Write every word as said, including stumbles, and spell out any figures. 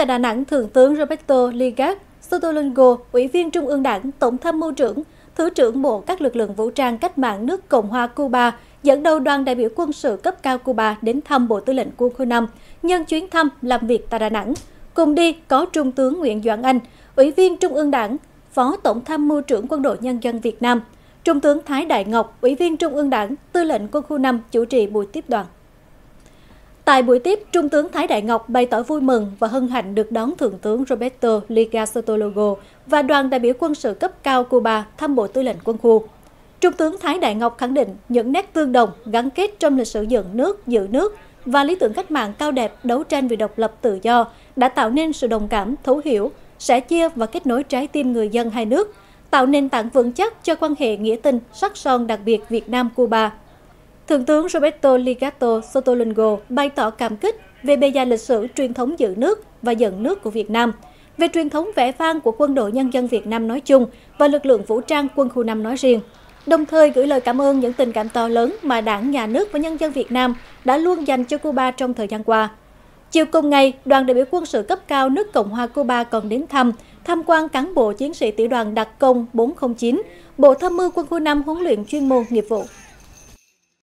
tại Đà Nẵng, Thượng tướng Roberto Ligas Sotolongo, Ủy viên Trung ương Đảng, Tổng tham mưu trưởng, Thứ trưởng Bộ các lực lượng vũ trang cách mạng nước Cộng hòa Cuba dẫn đầu đoàn đại biểu quân sự cấp cao Cuba đến thăm Bộ Tư lệnh Quân khu năm nhân chuyến thăm làm việc tại Đà Nẵng. Cùng đi có Trung tướng Nguyễn Doãn Anh, Ủy viên Trung ương Đảng, Phó Tổng tham mưu trưởng Quân đội Nhân dân Việt Nam, Trung tướng Thái Đại Ngọc, Ủy viên Trung ương Đảng, Tư lệnh Quân khu năm chủ trì buổi tiếp đoàn. Tại buổi tiếp, Trung tướng Thái Đại Ngọc bày tỏ vui mừng và hân hạnh được đón Thượng tướng Roberto Ligas Sotolongo và đoàn đại biểu quân sự cấp cao Cuba thăm Bộ Tư lệnh Quân khu. Trung tướng Thái Đại Ngọc khẳng định những nét tương đồng, gắn kết trong lịch sử dựng nước, giữ nước và lý tưởng cách mạng cao đẹp đấu tranh vì độc lập tự do đã tạo nên sự đồng cảm, thấu hiểu, sẻ chia và kết nối trái tim người dân hai nước, tạo nền tảng vững chắc cho quan hệ nghĩa tình sắc son đặc biệt Việt Nam-Cuba. Thượng tướng Roberto Ligato Sotolongo bày tỏ cảm kích về bề dày lịch sử truyền thống giữ nước và dẫn nước của Việt Nam, về truyền thống vẻ vang của Quân đội Nhân dân Việt Nam nói chung và lực lượng vũ trang Quân khu năm nói riêng, đồng thời gửi lời cảm ơn những tình cảm to lớn mà Đảng, Nhà nước và nhân dân Việt Nam đã luôn dành cho Cuba trong thời gian qua. Chiều cùng ngày, đoàn đại biểu quân sự cấp cao nước Cộng hòa Cuba còn đến thăm, tham quan cán bộ chiến sĩ tiểu đoàn đặc công bốn không chín, Bộ Tham mưu Quân khu năm huấn luyện chuyên môn nghiệp vụ.